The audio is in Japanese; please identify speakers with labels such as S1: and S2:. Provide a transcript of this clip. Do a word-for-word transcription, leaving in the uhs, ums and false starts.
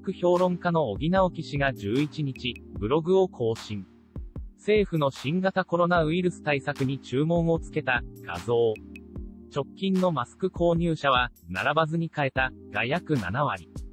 S1: 育評論家の荻直樹氏がじゅういちにち、ブログを更新。政府の新型コロナウイルス対策に注文をつけた画像。直近のマスク購入者は、並ばずに買えたが約ななわり。